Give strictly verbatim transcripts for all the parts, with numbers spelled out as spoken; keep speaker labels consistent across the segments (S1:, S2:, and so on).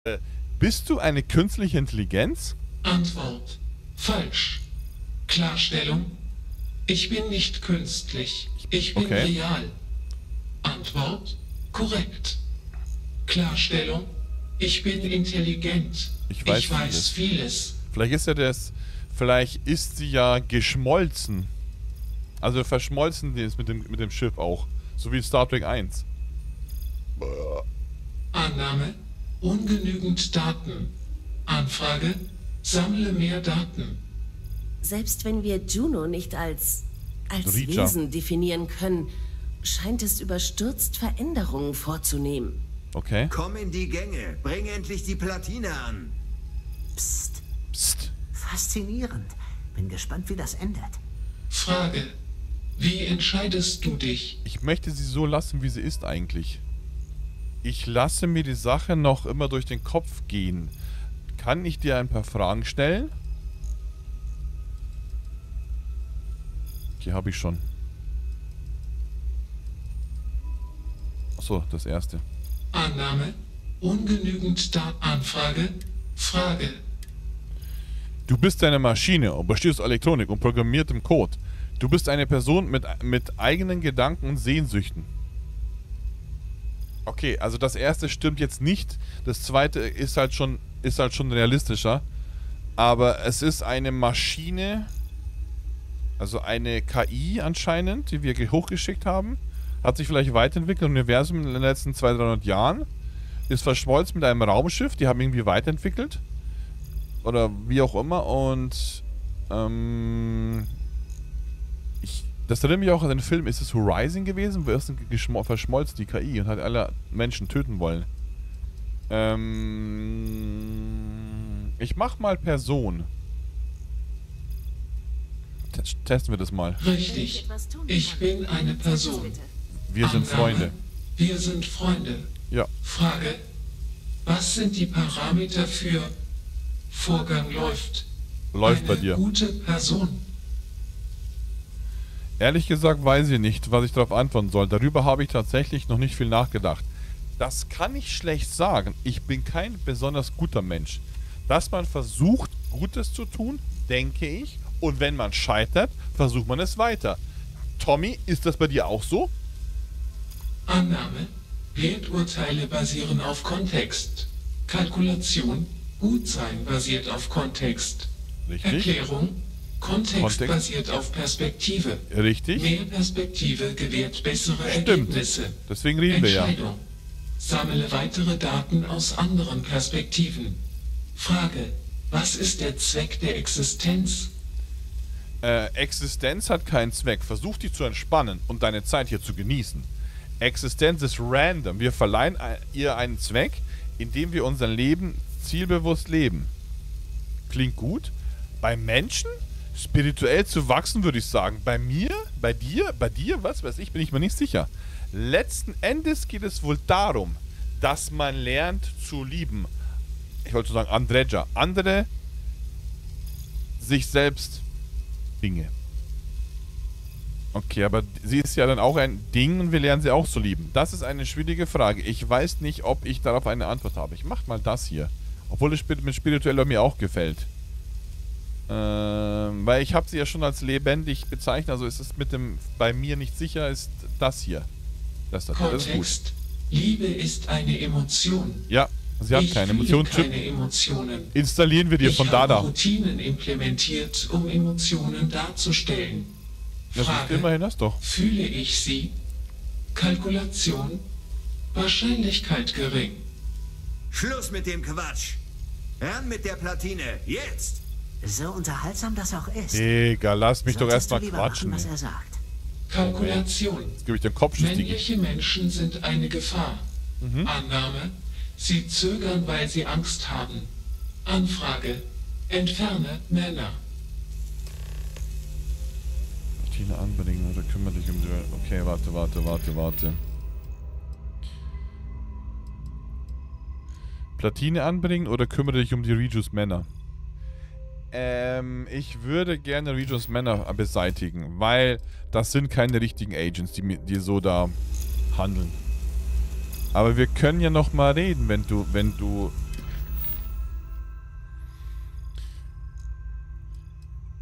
S1: Äh, bist du eine künstliche Intelligenz?
S2: Antwort: Falsch. Klarstellung: Ich bin nicht künstlich. Ich bin
S1: Okay.
S2: real. Antwort: Korrekt. Klarstellung: Ich bin intelligent.
S1: Ich weiß
S2: ich weiß vieles.
S1: Vielleicht ist ja das. Vielleicht ist sie ja geschmolzen. Also verschmolzen die ist mit dem, mit dem Schiff auch. So wie Star Trek eins.
S2: Annahme: Ungenügend Daten. Anfrage: Sammle mehr Daten.
S3: Selbst wenn wir Juno nicht als, als
S1: Reacher.
S3: Wesen definieren können, scheint es überstürzt Veränderungen vorzunehmen.
S1: Okay.
S4: Komm in die Gänge. Bring endlich die Platine an.
S5: Psst.
S1: Psst.
S5: Faszinierend. Bin gespannt, wie das endet.
S2: Frage: Wie entscheidest du dich?
S1: Ich möchte sie so lassen, wie sie ist eigentlich. Ich lasse mir die Sache noch immer durch den Kopf gehen. Kann ich dir ein paar Fragen stellen? Okay, habe ich schon. Achso, das erste.
S2: Annahme: Ungenügend Daten. Anfrage: Frage:
S1: Du bist eine Maschine und bestehst aus Elektronik und programmiertem Code. Du bist eine Person mit, mit eigenen Gedanken und Sehnsüchten. Okay, also das erste stimmt jetzt nicht. Das zweite ist halt schon, ist halt schon realistischer. Aber es ist eine Maschine, also eine K I anscheinend, die wir hochgeschickt haben. Hat sich vielleicht weiterentwickelt im Universum in den letzten zweihundert, dreihundert Jahren. Ist verschmolzen mit einem Raumschiff, die haben irgendwie weiterentwickelt. Oder wie auch immer. Und ähm, ich, das erinnert mich auch an den Film, ist es Horizon gewesen? Wo erst verschmolzen die K I und hat alle Menschen töten wollen. Ähm, ich mach mal Person. Test, testen wir das mal.
S2: Richtig. Ich bin eine Person.
S1: Wir sind
S2: Annahme:
S1: Freunde.
S2: Wir sind Freunde.
S1: Ja.
S2: Frage: Was sind die Parameter für Vorgang läuft?
S1: Läuft
S2: eine
S1: bei dir.
S2: Gute Person.
S1: Ehrlich gesagt weiß ich nicht, was ich darauf antworten soll. Darüber habe ich tatsächlich noch nicht viel nachgedacht. Das kann ich schlecht sagen. Ich bin kein besonders guter Mensch. Dass man versucht, Gutes zu tun, denke ich. Und wenn man scheitert, versucht man es weiter. Tommy, ist das bei dir auch so?
S2: Annahme: Werturteile basieren auf Kontext. Kalkulation: Gutsein basiert auf Kontext.
S1: Richtig.
S2: Erklärung: Kontext,
S1: Kontext.
S2: basiert auf Perspektive.
S1: Richtig.
S2: Mehr Perspektive gewährt bessere
S1: Stimmt.
S2: Ergebnisse.
S1: Deswegen reden wir ja.
S2: Entscheidung: Sammle weitere Daten aus anderen Perspektiven. Frage: Was ist der Zweck der Existenz?
S1: Äh, Existenz hat keinen Zweck. Versuch dich zu entspannen und deine Zeit hier zu genießen. Existenz ist random. Wir verleihen ihr einen Zweck, indem wir unser Leben zielbewusst leben. Klingt gut. Bei Menschen? Spirituell zu wachsen, würde ich sagen. Bei mir? Bei dir? Bei dir? Was weiß ich? Bin ich mir nicht sicher. Letzten Endes geht es wohl darum, dass man lernt zu lieben. Ich wollte sagen, Andreja. Andere, sich selbst, Dinge. Okay, aber sie ist ja dann auch ein Ding und wir lernen sie auch zu lieben. Das ist eine schwierige Frage. Ich weiß nicht, ob ich darauf eine Antwort habe. Ich mach mal das hier. Obwohl es mit spiritueller mir auch gefällt. Ähm, weil ich habe sie ja schon als lebendig bezeichnet. Also ist es mit dem bei mir nicht sicher, ist das hier. Das, das, das ist gut.
S2: Kontext: Liebe ist eine Emotion.
S1: Ja, sie hat
S2: Ich
S1: keine
S2: fühle
S1: Emotion.
S2: keine Emotionen.
S1: Installieren wir dir
S2: Ich
S1: von
S2: habe
S1: Dada.
S2: Routinen implementiert, um Emotionen darzustellen.
S1: Das ist
S2: Frage:
S1: immerhin das doch.
S2: Fühle ich sie? Kalkulation: Wahrscheinlichkeit gering.
S4: Schluss mit dem Quatsch. Ran mit der Platine. Jetzt.
S5: So unterhaltsam das auch ist.
S1: Digga, lass mich doch
S5: solltest du
S1: erstmal
S5: lieber
S1: quatschen.
S5: machen, was er sagt.
S2: Kalkulation:
S1: Jetzt gebe ich den Kopfschuss, Digi.
S2: Männliche Menschen sind eine Gefahr.
S1: Mhm.
S2: Annahme: Sie zögern, weil sie Angst haben. Anfrage: Entferne Männer.
S1: Routine anbringen oder kümmere dich um die... Okay, warte, warte, warte, warte. Platine anbringen oder kümmere dich um die Regius Männer? Ähm, ich würde gerne Regius Männer beseitigen, weil das sind keine richtigen Agents, die, die so da handeln. Aber wir können ja noch mal reden, wenn du, wenn du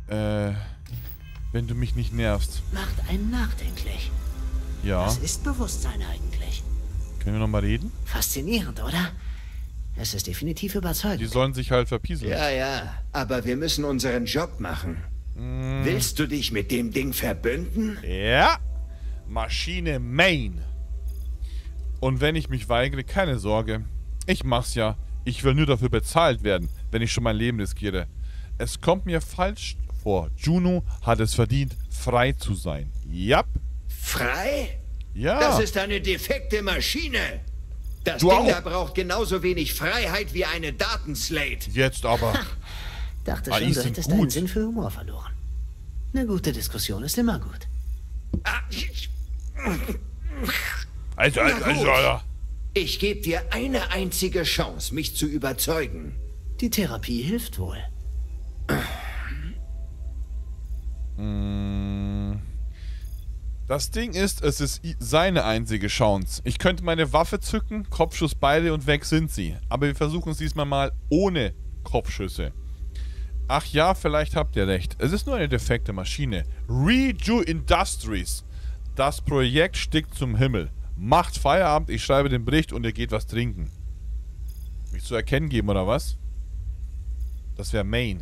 S1: Äh, wenn du mich nicht nervst.
S5: Macht einen nachdenklich.
S1: Ja.
S5: Was ist Bewusstsein eigentlich?
S1: Können wir nochmal reden?
S5: Faszinierend, oder? Es ist definitiv überzeugend.
S1: Die sollen sich halt verpieseln.
S4: Ja, ja, aber wir müssen unseren Job machen.
S1: Mm.
S4: Willst du dich mit dem Ding verbünden?
S1: Ja. Maschine Main. Und wenn ich mich weigere, keine Sorge. Ich mach's ja. Ich will nur dafür bezahlt werden, wenn ich schon mein Leben riskiere. Es kommt mir falsch vor. Juno hat es verdient, frei zu sein. Jap.
S4: Frei?
S1: Ja.
S4: Das ist eine defekte Maschine. Das
S1: Du
S4: Ding
S1: auch.
S4: da braucht genauso wenig Freiheit wie eine Datenslate.
S1: Jetzt aber.
S5: Dachte
S1: Ah,
S5: schon,
S1: die
S5: du
S1: sind
S5: hättest
S1: gut.
S5: deinen Sinn für Humor verloren. Eine gute Diskussion ist immer gut.
S4: Ah,
S1: Also, also, also,
S4: gut.
S1: also.
S4: Ich gebe dir eine einzige Chance, mich zu überzeugen.
S5: Die Therapie hilft wohl.
S1: Das Ding ist, es ist i- seine einzige Chance. Ich könnte meine Waffe zücken, Kopfschuss beide und weg sind sie. Aber wir versuchen es diesmal mal ohne Kopfschüsse. Ach ja, vielleicht habt ihr recht. Es ist nur eine defekte Maschine. Reju Industries. Das Projekt stickt zum Himmel. Macht Feierabend, ich schreibe den Bericht und ihr geht was trinken. Mich zu erkennen geben, oder was? Das wäre Main.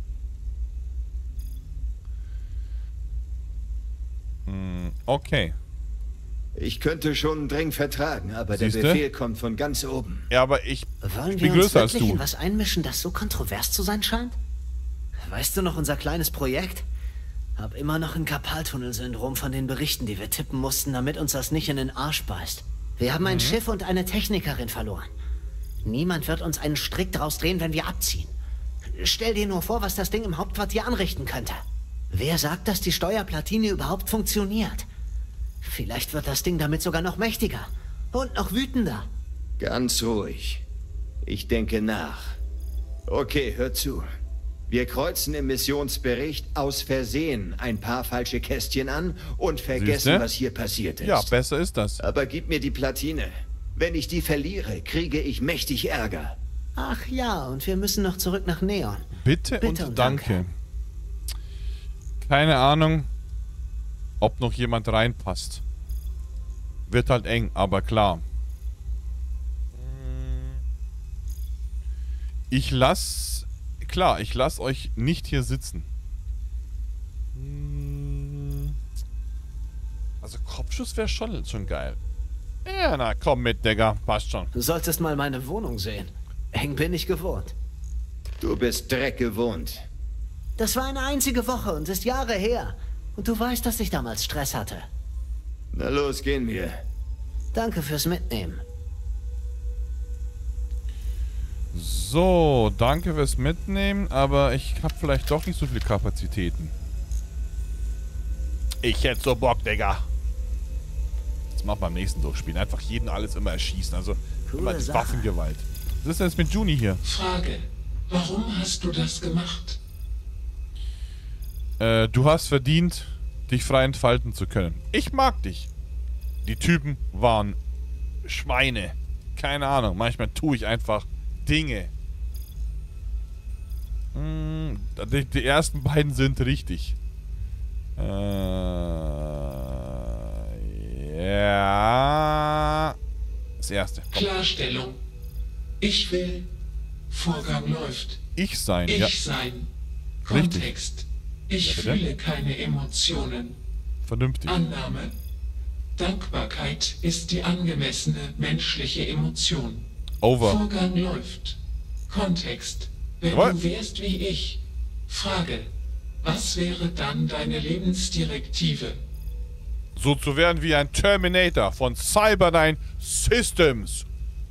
S1: Hm, okay.
S4: Ich könnte schon einen Drink vertragen, aber
S1: Siehste?
S4: der Befehl kommt von ganz oben.
S1: Ja, aber ich,
S5: Wollen
S1: ich
S5: wir
S1: bin
S5: uns
S1: größer als
S5: wirklich
S1: du.
S5: in was einmischen, das so kontrovers zu sein scheint? Weißt du noch unser kleines Projekt? Hab immer noch ein Karpaltunnelsyndrom von den Berichten, die wir tippen mussten, damit uns das nicht in den Arsch beißt. Wir haben ein Schiff und eine Technikerin verloren. Niemand wird uns einen Strick draus drehen, wenn wir abziehen. Stell dir nur vor, was das Ding im Hauptquartier anrichten könnte. Wer sagt, dass die Steuerplatine überhaupt funktioniert? Vielleicht wird das Ding damit sogar noch mächtiger und noch wütender.
S4: Ganz ruhig. Ich denke nach. Okay, hör zu. Wir kreuzen im Missionsbericht aus Versehen ein paar falsche Kästchen an und vergessen,
S1: Siehste?
S4: was hier passiert ist.
S1: Ja, besser ist das.
S4: Aber gib mir die Platine. Wenn ich die verliere, kriege ich mächtig Ärger.
S5: Ach ja, und wir müssen noch zurück nach Neon.
S1: Bitte,
S5: Bitte
S1: und,
S5: und
S1: danke.
S5: danke.
S1: Keine Ahnung, ob noch jemand reinpasst. Wird halt eng, aber klar. Ich lass... Klar, ich lass euch nicht hier sitzen. Also Kopfschuss wäre schon, schon geil. Ja, na, komm mit, Digga. Passt schon.
S5: Du solltest mal meine Wohnung sehen. Eng bin ich gewohnt.
S4: Du bist Dreck gewohnt.
S5: Das war eine einzige Woche und ist Jahre her. Und du weißt, dass ich damals Stress hatte.
S4: Na los, gehen wir.
S5: Danke fürs Mitnehmen.
S1: So, danke fürs Mitnehmen, aber ich habe vielleicht doch nicht so viele Kapazitäten. Ich hätte so Bock, Digga. Das machen wir beim nächsten Durchspielen. Einfach jeden alles immer erschießen. Also
S5: Coole
S1: immer die
S5: Sache.
S1: Waffengewalt. Was ist denn jetzt mit Juni hier?
S2: Frage. Warum hast du das gemacht?
S1: Äh, du hast verdient, dich frei entfalten zu können. Ich mag dich. Die Typen waren Schweine. Keine Ahnung. Manchmal tue ich einfach Dinge. Hm, die, die ersten beiden sind richtig. Äh, ja. Das erste. Komm.
S2: Klarstellung. Ich will. Vorgang läuft.
S1: Ich sein,
S2: Ich
S1: ja.
S2: sein.
S1: Richtig.
S2: Kontext. Ich
S1: Ja, bitte?
S2: fühle keine Emotionen.
S1: Vernünftig.
S2: Annahme. Dankbarkeit ist die angemessene menschliche Emotion.
S1: Over.
S2: Vorgang läuft. Kontext. Wenn
S1: Jawohl.
S2: du wärst wie ich. Frage. Was wäre dann deine Lebensdirektive?
S1: So zu werden wie ein Terminator von Cyberdyne Systems.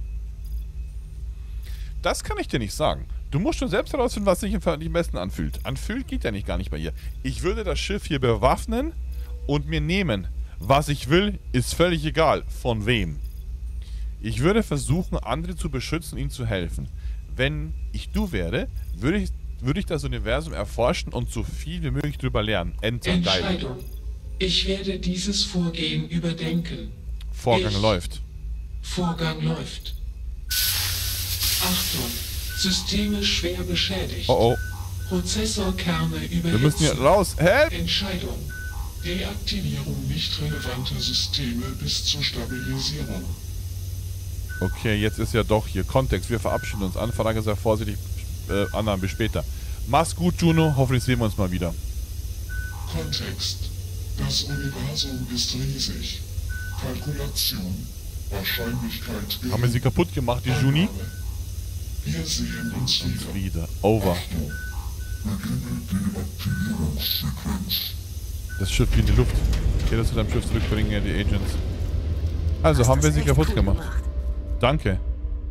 S1: Das kann ich dir nicht sagen. Du musst schon selbst herausfinden, was sich am besten anfühlt. Anfühlt geht ja nicht gar nicht bei ihr. Ich würde das Schiff hier bewaffnen und mir nehmen. Was ich will, ist völlig egal. Von wem. Ich würde versuchen, andere zu beschützen, ihnen zu helfen. Wenn ich du wäre, würde ich, würde ich das Universum erforschen und so viel wie möglich drüber lernen. Enter. Geil.
S2: Entscheidung. Ich werde dieses Vorgehen überdenken.
S1: Vorgang
S2: Ich-
S1: läuft.
S2: Vorgang läuft. Achtung. Systeme schwer beschädigt.
S1: Oh oh.
S2: Prozessorkerne überhitzen.
S1: Wir müssen hier raus. Help!
S2: Entscheidung. Deaktivierung nicht relevanter Systeme bis zur Stabilisierung.
S1: Okay, jetzt ist ja doch hier Kontext. Wir verabschieden uns. Anfrage sei vorsichtig. Äh, Annahmen bis später. Mach's gut, Juno. Hoffentlich sehen wir uns mal wieder.
S2: Kontext. Das Universum ist riesig. Kalkulation. Wahrscheinlichkeit.
S1: Haben wir sie kaputt gemacht, die Juni?
S2: Wir sehen uns wieder.
S1: Wieder. Over.
S2: Achtung. Beginne Deaktivierungssequenz.
S1: Das Schiff in die Luft. Okay, das zu deinem Schiff zurückbringen, ja, die Agents. Also,
S3: Hast
S1: haben wir
S3: das
S1: sie
S3: echt
S1: kaputt
S3: cool
S1: gemacht. Danke.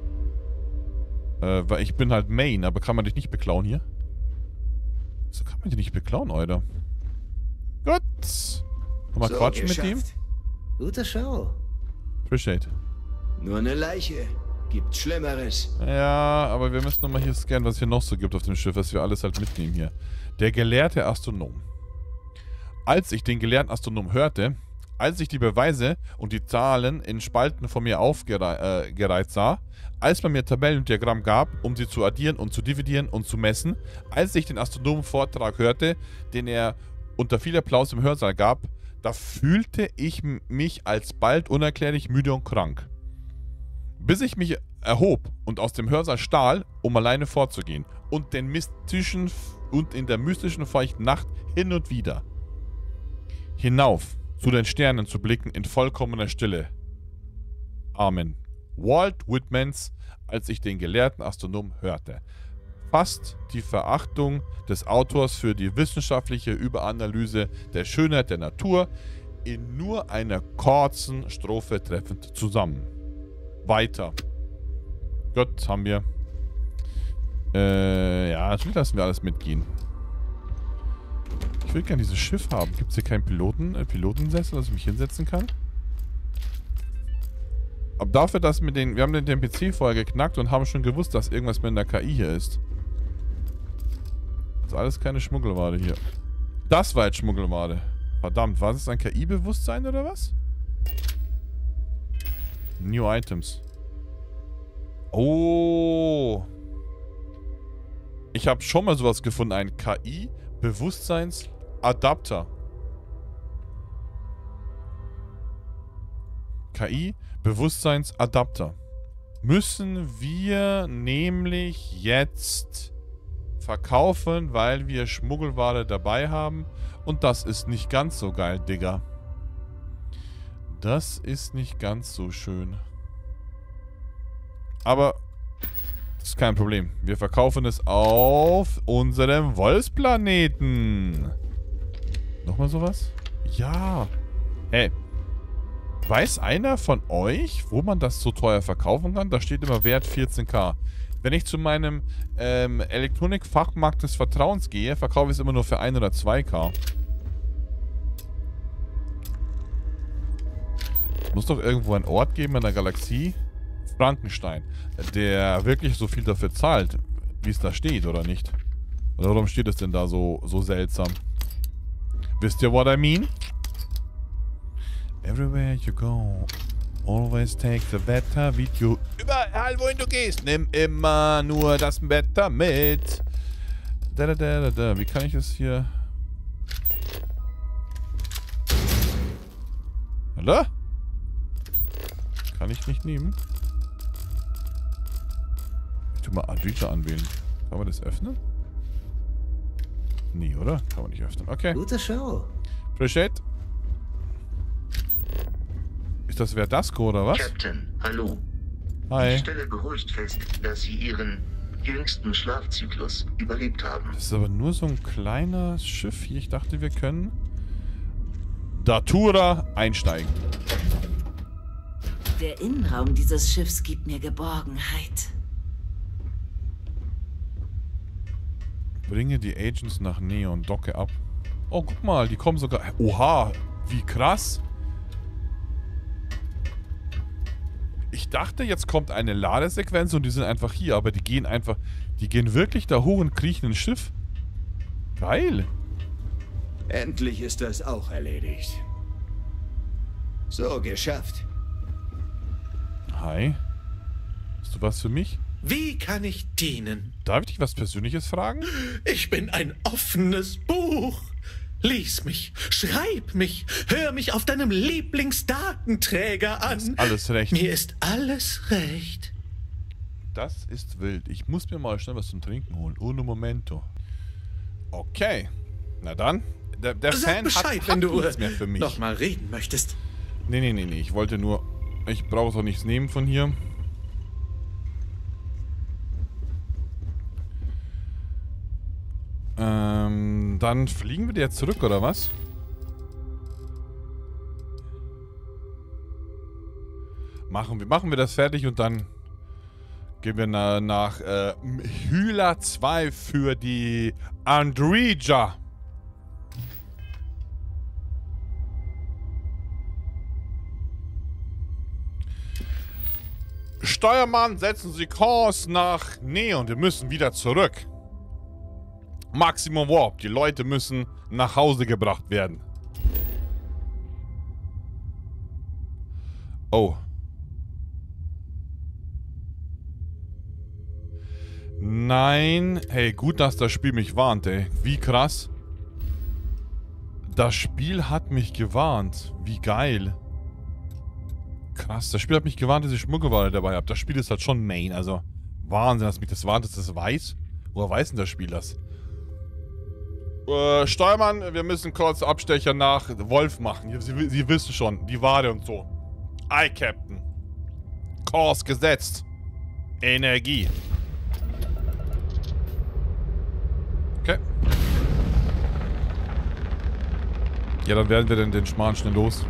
S1: Äh, weil ich bin halt Main, aber kann man dich nicht beklauen hier? So kann man dich nicht beklauen, Alter. Gut. Mal
S4: So,
S1: quatschen mit ihm.
S4: geschafft.
S5: Gute Show.
S1: Appreciate.
S4: Nur eine Leiche. Gibt's Schlimmeres.
S1: Ja, aber wir müssen nochmal hier scannen, was es hier noch so gibt auf dem Schiff, was wir alles halt mitnehmen hier. Der gelehrte Astronom. Als ich den gelehrten Astronom hörte, als ich die Beweise und die Zahlen in Spalten von mir aufgereiht äh, sah, als man mir Tabellen und Diagramm gab, um sie zu addieren und zu dividieren und zu messen, als ich den Astronomen-Vortrag hörte, den er unter viel Applaus im Hörsaal gab, da fühlte ich mich alsbald unerklärlich müde und krank. Bis ich mich erhob und aus dem Hörsaal stahl, um alleine vorzugehen und den mystischen und in der mystischen feuchten Nacht hin und wieder hinauf zu den Sternen zu blicken in vollkommener Stille. Amen. Walt Whitmans, als ich den gelehrten Astronom hörte. Fast die Verachtung des Autors für die wissenschaftliche Überanalyse der Schönheit der Natur in nur einer kurzen Strophe treffend zusammen. Weiter. Gott, haben wir. Äh, ja, natürlich lassen wir alles mitgehen. Ich will gerne dieses Schiff haben. Gibt es hier keinen Piloten, äh, Pilotensessel, dass ich mich hinsetzen kann? Aber dafür, dass wir den... Wir haben den, den P C vorher geknackt und haben schon gewusst, dass irgendwas mit der K I hier ist. Das ist alles keine Schmuggelware hier. Das war jetzt Schmuggelware. Verdammt, war das ein K I-Bewusstsein oder was? New Items. Oh. Ich habe schon mal sowas gefunden. Ein K I-Bewusstseinsadapter. K I-Bewusstseinsadapter. Müssen wir nämlich jetzt verkaufen, weil wir Schmuggelware dabei haben. Und das ist nicht ganz so geil, Digga. Das ist nicht ganz so schön. Aber das ist kein Problem. Wir verkaufen es auf unserem Wolfsplaneten. Nochmal sowas? Ja. Hey. Weiß einer von euch, wo man das so teuer verkaufen kann? Da steht immer Wert vierzehn K. Wenn ich zu meinem ähm, Elektronikfachmarkt des Vertrauens gehe, verkaufe ich es immer nur für ein oder zwei K. Muss doch irgendwo einen Ort geben in der Galaxie. Frankenstein. Der wirklich so viel dafür zahlt, wie es da steht, oder nicht? Oder warum steht es denn da so, so seltsam? Wisst ihr, what I mean? Everywhere you go, always take the better with you. Überall, wohin du gehst, nimm immer nur das Better mit. Da, da, da, da, da. Wie kann ich das hier... Hallo? Kann ich nicht nehmen? Ich tu mal Adrija anwählen. Kann man das öffnen? Nee, oder? Kann man nicht öffnen. Okay.
S5: Gute Show.
S1: Appreciate. Ist das Verdasco oder was?
S6: Captain, hallo.
S1: Hi.
S6: Ich stelle beruhigt fest, dass Sie Ihren jüngsten Schlafzyklus überlebt haben.
S1: Das ist aber nur so ein kleines Schiff hier. Ich dachte, wir können Datura einsteigen.
S3: Der Innenraum dieses Schiffs gibt mir Geborgenheit.
S1: Bringe die Agents nach Neon, docke ab. Oh, guck mal, die kommen sogar... Oha, wie krass. Ich dachte, jetzt kommt eine Ladesequenz und die sind einfach hier, aber die gehen einfach... Die gehen wirklich da hoch und kriechen ins Schiff. Geil.
S4: Endlich ist das auch erledigt. So, geschafft.
S1: Hi. Hast du was für mich?
S7: Wie kann ich dienen?
S1: Darf ich dich was Persönliches fragen?
S7: Ich bin ein offenes Buch. Lies mich, schreib mich, hör mich auf deinem Lieblingsdatenträger an.
S1: Ist alles recht.
S7: Mir ist alles recht.
S1: Das ist wild. Ich muss mir mal schnell was zum Trinken holen. Uno momento. Okay. Na dann. Der, der
S7: Sag
S1: Fan
S7: Bescheid,
S1: hat,
S7: wenn
S1: hat
S7: du
S1: nichts mehr für mich.
S7: noch mal reden möchtest.
S1: Nee, nee, nee, nee. Ich wollte nur... Ich brauche doch nichts nehmen von hier. Ähm, dann fliegen wir jetzt zurück, oder was? Machen wir, machen wir das fertig und dann gehen wir na, nach äh, Hyla zwei für die Andrija. Steuermann, setzen Sie Kurs nach Neon. Wir müssen wieder zurück. Maximum Warp. Die Leute müssen nach Hause gebracht werden. Oh. Nein. Hey, gut, dass das Spiel mich warnt, ey. Wie krass. Das Spiel hat mich gewarnt. Wie geil. Krass, das Spiel hat mich gewarnt, dass ich Schmuggelware dabei habe. Das Spiel ist halt schon Main, also Wahnsinn, dass mich das warnt, dass das weiß. Woher weiß denn das Spiel das? Äh, Steuermann, wir müssen kurz Abstecher nach Wolf machen. Sie, Sie wissen schon, die Ware und so. Aye, Captain. Kurs gesetzt. Energie. Okay. Ja, dann werden wir denn den Schmarrn schnell los.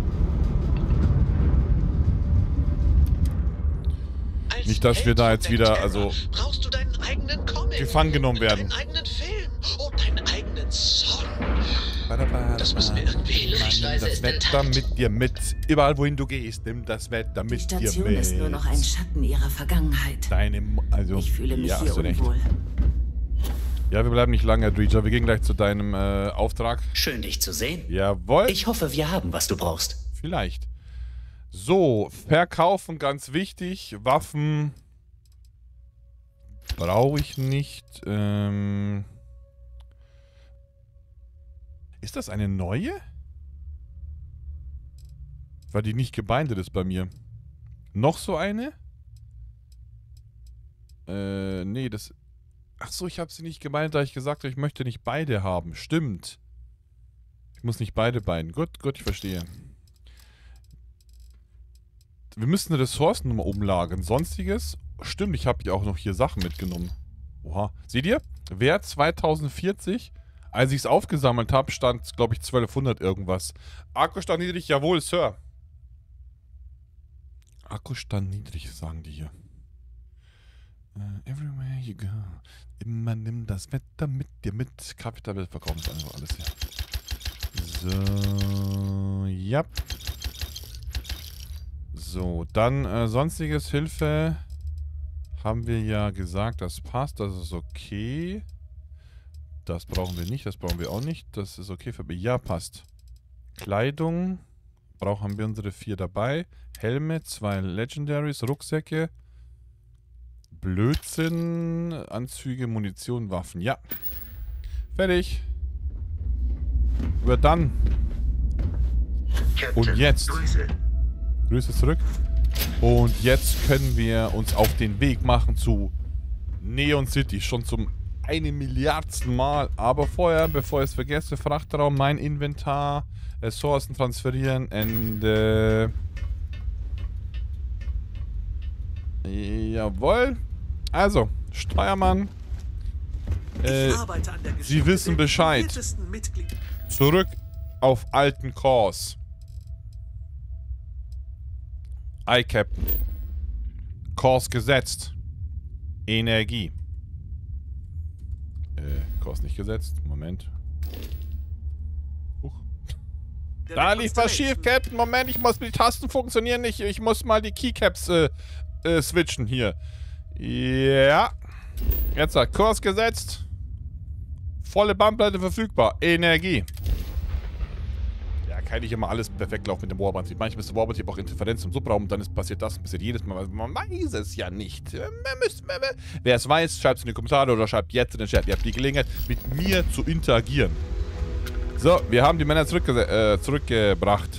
S1: Nicht, dass wir da jetzt wieder, also,
S7: brauchst du deinen eigenen Comic,
S1: gefangen genommen werden.
S7: deinen eigenen Film und deinen eigenen Song. Das müssen wir irgendwie hinkriegen.
S1: Nimm das Wetter mit dir mit. Überall, wohin du gehst, nimm das Wetter mit dir
S3: Die
S1: mit.
S3: Station ist nur noch ein Schatten ihrer Vergangenheit.
S1: Deine, also,
S3: Ich fühle mich
S1: ja,
S3: hier
S1: hast du recht.
S3: unwohl.
S1: Ja, wir bleiben nicht lange, Adrija. Wir gehen gleich zu deinem äh, Auftrag.
S8: Schön, dich zu sehen.
S1: Jawohl.
S8: Ich hoffe, wir haben, was du brauchst.
S1: Vielleicht. So, verkaufen, ganz wichtig. Waffen brauche ich nicht. Ähm ist das eine neue? Weil die nicht gebindet ist bei mir. Noch so eine? Äh, nee, das... Ach so, ich habe sie nicht gebindet, da ich gesagt habe, ich möchte nicht beide haben. Stimmt. Ich muss nicht beide binden. Gut, gut, ich verstehe. Wir müssen Ressourcen nochmal umlagern. Sonstiges. Stimmt, ich habe ja auch noch hier Sachen mitgenommen. Oha. Seht ihr? Wert zweitausendvierzig. Als ich es aufgesammelt habe, stand, glaube ich, zwölfhundert irgendwas. Akkustand niedrig, jawohl, Sir. Akkustand niedrig, sagen die hier. Uh, everywhere you go. Immer nimm das Wetter mit dir mit. Kapital verkaufen ist einfach alles hier. So, ja. So, dann äh, sonstiges Hilfe haben wir ja gesagt, das passt, das ist okay. Das brauchen wir nicht, das brauchen wir auch nicht. Das ist okay für mich. Ja, passt. Kleidung. Brauchen wir unsere vier dabei. Helme, zwei Legendaries, Rucksäcke. Blödsinn, Anzüge, Munition, Waffen. Ja. Fertig. We're done. Und jetzt... Grüße zurück. Und jetzt können wir uns auf den Weg machen zu Neon City. Schon zum eine Milliardsten Mal. Aber vorher, bevor ich es vergesse, Frachtraum, mein Inventar, Ressourcen transferieren, Ende. Jawohl. Also, Steuermann. Äh, Sie wissen Bescheid. Zurück auf alten Kurs. Aye, Captain. Kurs gesetzt. Energie. Äh, Kurs nicht gesetzt. Moment. Huch. Da lief was schief, Captain. Moment, ich muss, die Tasten funktionieren nicht. Ich muss mal die Keycaps äh, äh, switchen hier. Ja. Jetzt hat Kurs gesetzt. Volle Bandbreite verfügbar. Energie. Ja, kann nicht immer alles perfekt laufen mit dem Warp-Antrieb. Manchmal ist der Warp-Antrieb auch Interferenz im Subraum und dann ist passiert das und passiert jedes Mal. Man weiß es ja nicht. Wer es weiß, schreibt es in die Kommentare oder schreibt jetzt in den Chat. Ihr habt die Gelegenheit, mit mir zu interagieren. So, wir haben die Männer zurückge äh, zurückgebracht.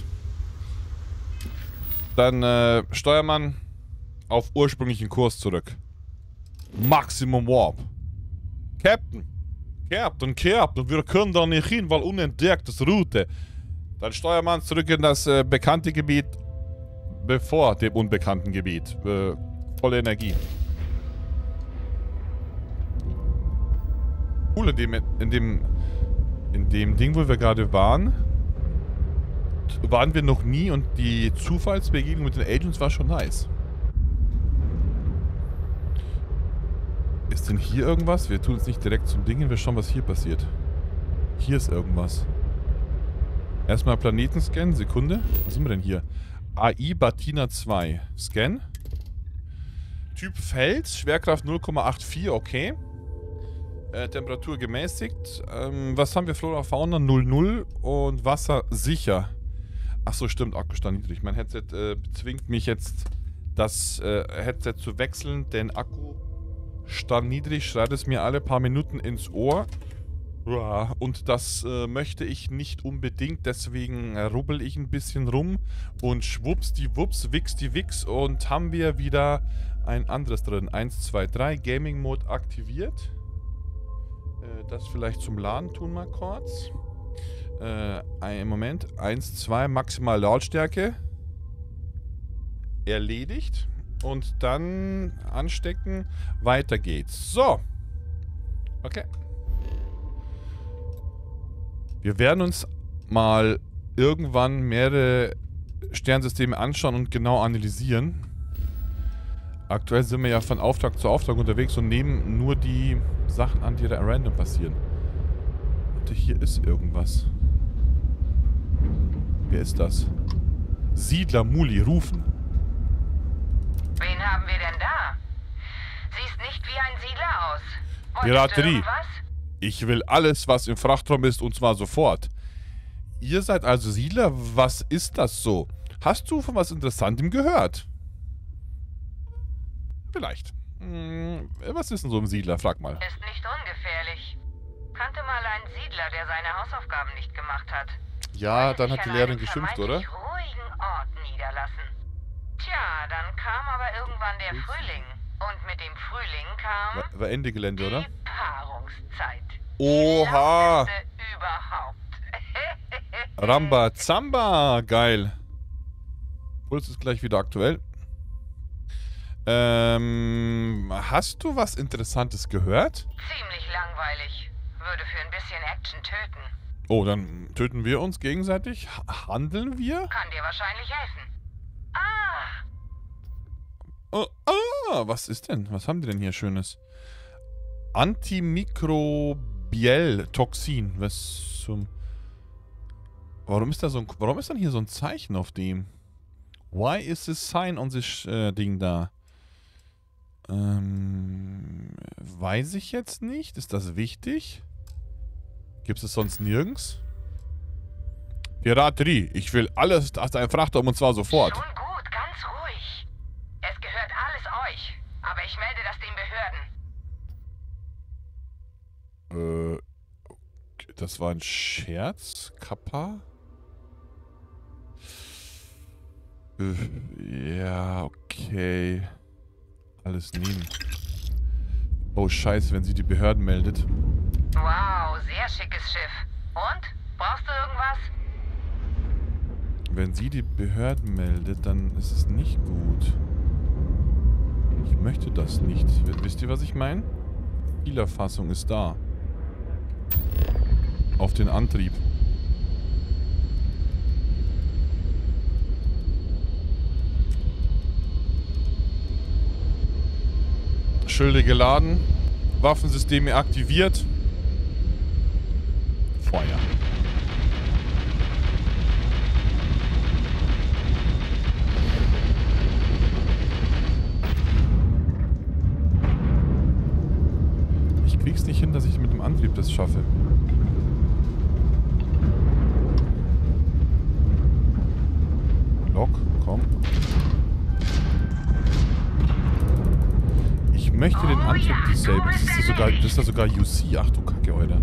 S1: Dann äh, Steuermann auf ursprünglichen Kurs zurück. Maximum Warp. Captain. Captain, Captain, wir können da nicht hin, weil unentdecktes Route. Dann Steuermann zurück in das äh, bekannte Gebiet, bevor dem unbekannten Gebiet. Äh, volle Energie. Cool, in dem, in dem, in dem Ding, wo wir gerade waren, waren wir noch nie und die Zufallsbegegnung mit den Agents war schon nice. Ist denn hier irgendwas? Wir tun es nicht direkt zum Ding hin, wir schauen, was hier passiert. Hier ist irgendwas. Erstmal Planeten scannen, Sekunde. Was sind wir denn hier? A I Batina zwei. Scan. Typ Fels, Schwerkraft null Komma vier, okay. Äh, Temperatur gemäßigt. Ähm, was haben wir? Flora, Fauna null null und Wasser sicher. Achso, stimmt, Akkustand niedrig. Mein Headset äh, zwingt mich jetzt, das äh, Headset zu wechseln, denn Akku Stand niedrig, schreit es mir alle paar Minuten ins Ohr. Und das äh, möchte ich nicht unbedingt, deswegen äh, rubbel ich ein bisschen rum und schwupps die Wups, wix die Wix und haben wir wieder ein anderes drin. eins, zwei, drei, Gaming Mode aktiviert. Äh, das vielleicht zum Laden tun mal kurz. Äh, einen Moment, eins, zwei, maximal Lautstärke. Erledigt. Und dann anstecken. Weiter geht's. So. Okay. Wir werden uns mal irgendwann mehrere Sternsysteme anschauen und genau analysieren. Aktuell sind wir ja von Auftrag zu Auftrag unterwegs und nehmen nur die Sachen an, die da random passieren. Warte, hier ist irgendwas. Wer ist das? Siedler Muli rufen.
S9: Wen haben wir denn da? Siehst nicht wie ein Siedler aus.
S1: Piraterie. Ich will alles, was im Frachtraum ist, und zwar sofort. Ihr seid also Siedler? Was ist das so? Hast du von was Interessantem gehört? Vielleicht. Hm, was ist denn so ein Siedler? Frag mal.
S9: Ist nicht ungefährlich. Kannte mal einen Siedler, der seine Hausaufgaben nicht gemacht hat.
S1: Ja, dann hat die Lehrerin geschimpft, oder?
S9: Ruhigen Ort niederlassen. Tja, dann kam aber irgendwann der Frühling. Und mit dem Frühling kam...
S1: War, war Ende Gelände, oder?
S9: Die Paarungszeit.
S1: Oha!
S9: Die überhaupt.
S1: Rambazamba! Geil. Puls ist gleich wieder aktuell. Ähm, hast du was Interessantes gehört?
S9: Ziemlich langweilig. Würde für ein bisschen Action töten.
S1: Oh, dann töten wir uns gegenseitig? H- handeln wir?
S9: Kann dir wahrscheinlich helfen. Ah!
S1: Oh, ah, was ist denn? Was haben die denn hier Schönes? Antimikrobiell-Toxin. Was zum... Warum ist da so ein... Warum ist dann hier so ein Zeichen auf dem? Why is this sign on this äh, Ding da? Ähm... Weiß ich jetzt nicht. Ist das wichtig? Gibt es sonst nirgends? Piraterie. Ich will alles aus deinem Frachtraum und zwar sofort.
S9: Schon gut, ganz ruhig. Es gehört alles euch. Aber ich melde das den Behörden.
S1: Äh... Das war ein Scherz? Kappa? Äh, ja, okay. Alles nehmen. Oh, scheiße, wenn sie die Behörden meldet.
S9: Wow, sehr schickes Schiff. Und? Brauchst du irgendwas?
S1: Wenn sie die Behörden meldet, dann ist es nicht gut. Ich möchte das nicht. Wisst ihr, was ich meine? Spielerfassung ist da. Auf den Antrieb. Schilde geladen. Waffensysteme aktiviert. Feuer. Ich krieg's nicht hin, dass ich mit dem Antrieb das schaffe. Lock, komm. Ich möchte den Antrieb disablen. Das ist ja sogar, das ist ja sogar U C. Ach du Kacke, Alter.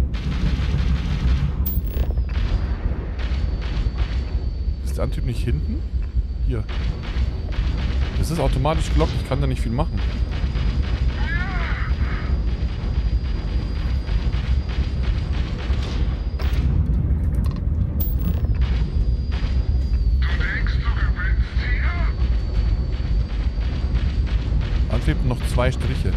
S1: Ist der Antrieb nicht hinten? Hier. Das ist automatisch gelockt. Ich kann da nicht viel machen. Antrieb noch zwei Striche.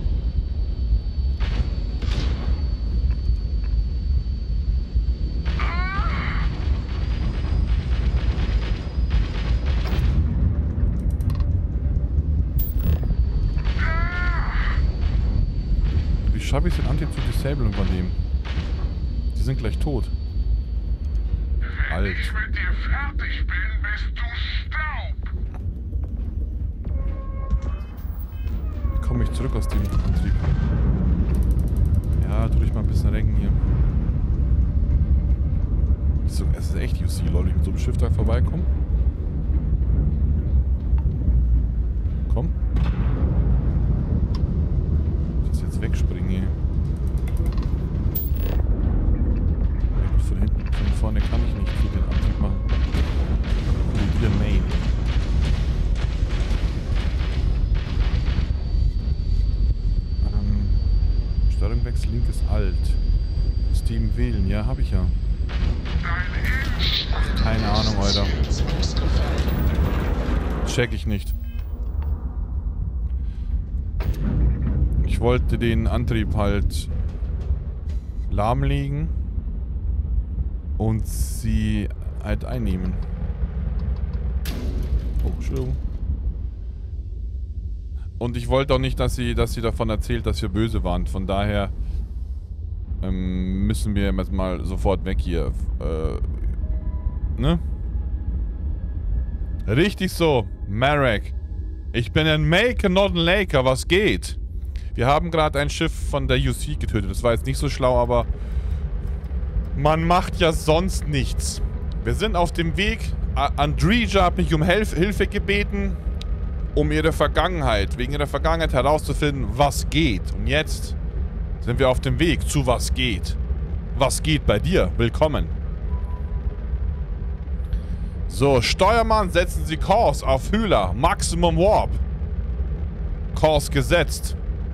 S1: Wie schaffe ich es, den Antrieb zu disablen von dem? Die sind gleich tot. Alt.
S10: Wenn ich mit dir fertig bin, bist du Staub.
S1: Wie komme ich zurück aus dem Antrieb? Ja, tu dich mal ein bisschen renken hier. So, es ist echt U C, Leute. Ich mit so einem Schiff da vorbeikommen. Komm. Ich muss jetzt wegspringen hier. Ja, gut, von hinten, von vorne kann ich nicht viel den Antrieb machen. Oh, wieder Main. Ähm, Steuerung wechseln, links ist alt. Steam wählen, ja, habe ich ja. Keine Ahnung, Alter. Check ich nicht. Ich wollte den Antrieb halt lahmlegen und sie halt einnehmen. Oh, Entschuldigung. Und ich wollte auch nicht, dass sie, dass sie davon erzählt, dass wir böse waren. Von daher ähm, müssen wir jetzt mal sofort weg hier. Äh, ne? Richtig so, Marek. Ich bin ein Maker, not ein Laker. Was geht? Wir haben gerade ein Schiff von der U C getötet. Das war jetzt nicht so schlau, aber man macht ja sonst nichts. Wir sind auf dem Weg. Andrija hat mich um Hilf Hilfe gebeten, um ihre Vergangenheit, wegen ihrer Vergangenheit herauszufinden, was geht. Und jetzt sind wir auf dem Weg zu was geht. Was geht bei dir? Willkommen. So, Steuermann, setzen Sie Kurs auf Hühler. Maximum Warp. Kurs gesetzt.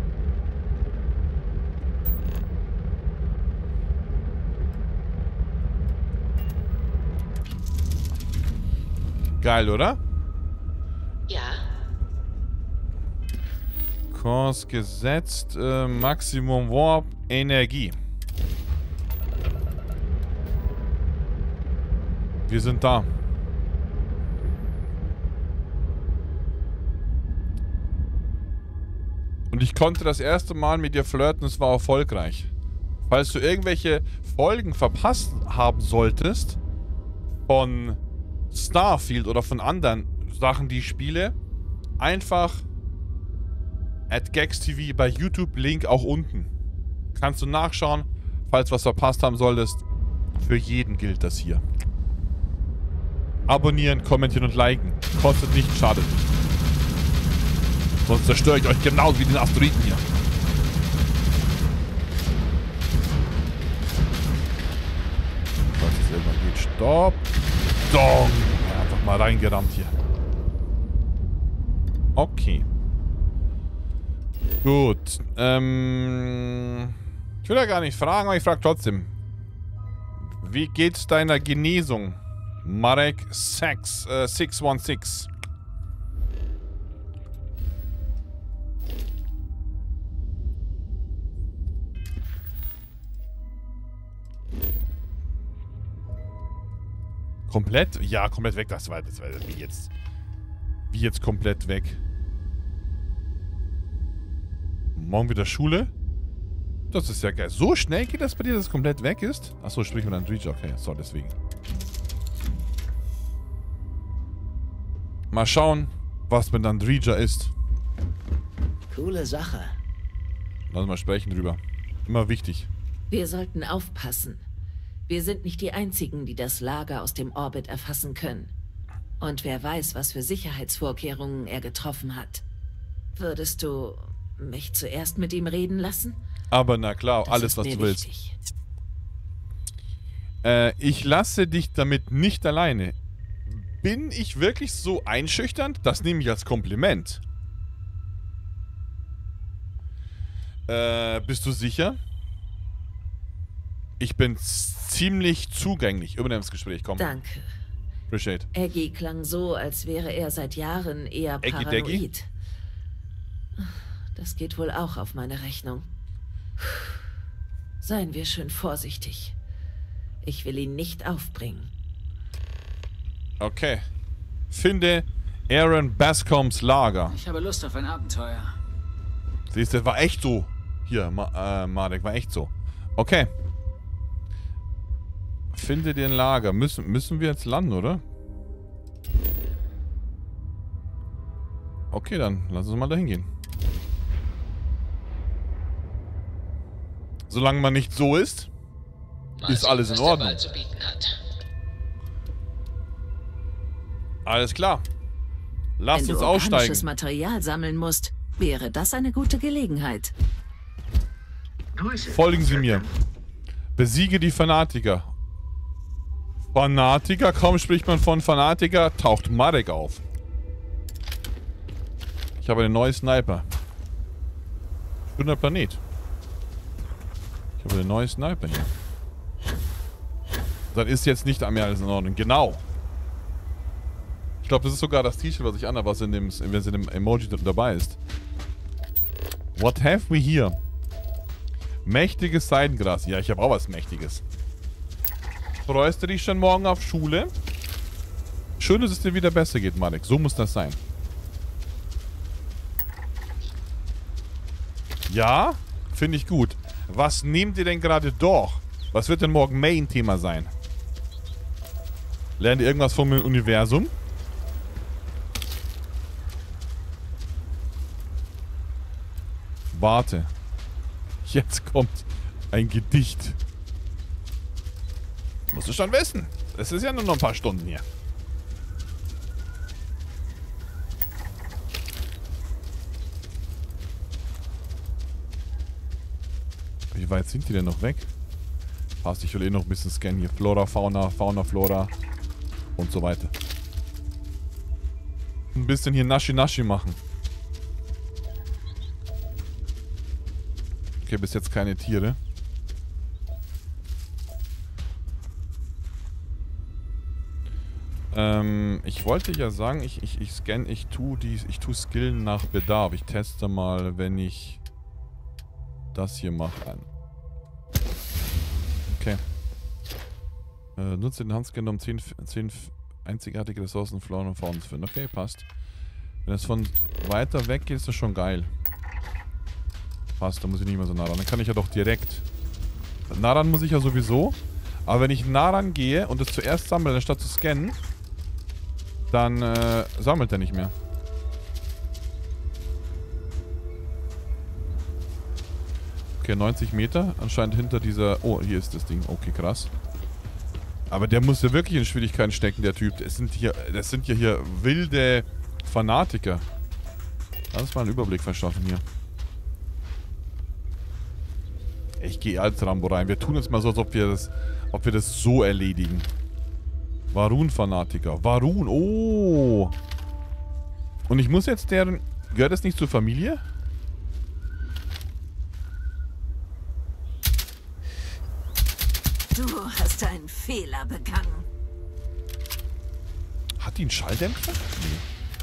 S1: Geil, oder?
S3: Ja.
S1: Kurs gesetzt. Äh, Maximum Warp. Energie. Wir sind da. Und ich konnte das erste Mal mit dir flirten, es war erfolgreich. Falls du irgendwelche Folgen verpasst haben solltest von Starfield oder von anderen Sachen, die ich spiele, einfach at GagsTV bei YouTube, Link auch unten. Kannst du nachschauen, falls du was verpasst haben solltest. Für jeden gilt das hier. Abonnieren, kommentieren und liken. Kostet nicht, schadet nicht. Sonst zerstöre ich euch genauso wie den Asteroiden hier. Falls es irgendwann geht. Stopp. Dong. Ja, einfach mal reingerammt hier. Okay. Gut. Ähm. Ich will ja gar nicht fragen, aber ich frage trotzdem. Wie geht's deiner Genesung? Marek sechs, äh, sechs eins sechs. Komplett? Ja, komplett weg. Das war, das war wie jetzt. Wie jetzt komplett weg. Morgen wieder Schule? Das ist ja geil. So schnell geht das bei dir, dass es komplett weg ist? Achso, sprich mit Andrija. Okay, so, deswegen. Mal schauen, was mit Andrija ist.
S5: Coole Sache.
S1: Lass mal sprechen drüber. Immer wichtig.
S3: Wir sollten aufpassen. Wir sind nicht die Einzigen, die das Lager aus dem Orbit erfassen können. Und wer weiß, was für Sicherheitsvorkehrungen er getroffen hat. Würdest du mich zuerst mit ihm reden lassen?
S1: Aber na klar,
S3: Das
S1: alles,
S3: ist
S1: was
S3: mir
S1: du willst.
S3: wichtig.
S1: Äh, ich lasse dich damit nicht alleine. Bin ich wirklich so einschüchternd? Das nehme ich als Kompliment. Äh, bist du sicher? Ich bin ziemlich zugänglich. Übernimm das Gespräch, komm.
S3: Danke.
S1: Appreciate.
S3: Eggy klang so, als wäre er seit Jahren eher
S1: Eggy
S3: paranoid.
S1: Deggy?
S3: Das geht wohl auch auf meine Rechnung. Seien wir schön vorsichtig. Ich will ihn nicht aufbringen.
S1: Okay. Finde Aaron Bascoms Lager.
S11: Ich habe Lust auf ein Abenteuer.
S1: Siehst du, war echt so. Hier, Ma äh, Marek, war echt so. Okay. Finde den Lager. Müssen, müssen wir jetzt landen, oder? Okay, dann lass uns mal dahin gehen. Solange man nicht so ist, ist alles in Ordnung. Alles klar. Lass
S3: Wenn
S1: uns
S3: du
S1: aussteigen.
S3: organisches Material sammeln musst, wäre das eine gute Gelegenheit.
S1: Folgen Sie mir. Besiege die Fanatiker. Fanatiker? Kaum spricht man von Fanatiker, taucht Marek auf. Ich habe einen neuen Sniper. Schöner Planet. Ich habe einen neuen Sniper hier. Das ist jetzt nicht mehr alles in Ordnung. Genau. Ich glaube, das ist sogar das T-Shirt, was ich anhabe, was in dem, was in dem Emoji dabei ist. What have we here? Mächtiges Seidengras. Ja, ich habe auch was Mächtiges. Freust du dich schon morgen auf Schule? Schön, dass es dir wieder besser geht, Marek. So muss das sein. Ja, finde ich gut. Was nehmt ihr denn gerade durch? Was wird denn morgen Main-Thema sein? Lernt ihr irgendwas vom Universum? Warte. Jetzt kommt ein Gedicht. Musst du schon wissen. Es ist ja nur noch ein paar Stunden hier. Wie weit sind die denn noch weg? Passt, ich will eh noch ein bisschen scannen hier. Flora, Fauna, Fauna, Flora und so weiter. Ein bisschen hier Naschi-Naschi machen. Okay, bis jetzt keine Tiere. Ähm, ich wollte ja sagen, ich, ich, ich scanne, ich tue die, ich tue Skillen nach Bedarf. Ich teste mal, wenn ich das hier mache an. Okay. Äh, nutze den Handscanner, um zehn einzigartige Ressourcen, Flora und Fauna zu finden. Okay, passt. Wenn es von weiter weg geht, ist das schon geil. Passt, da muss ich nicht mehr so nah ran. Dann kann ich ja doch direkt... Nah ran muss ich ja sowieso. Aber wenn ich nah ran gehe und es zuerst sammle, anstatt zu scannen, dann äh, sammelt er nicht mehr. Okay, neunzig Meter. Anscheinend hinter dieser... Oh, hier ist das Ding. Okay, krass. Aber der muss ja wirklich in Schwierigkeiten stecken, der Typ. Das sind hier, das sind ja hier wilde Fanatiker. Lass uns mal einen Überblick verschaffen hier. Ich gehe als Rambo rein. Wir tun jetzt mal so, als ob wir das, ob wir das so erledigen. Varun-Fanatiker. Varun, oh. Und ich muss jetzt deren... Gehört das nicht zur Familie?
S3: Du hast einen Fehler begangen.
S1: Hat die einen Schalldämpfer? Nee.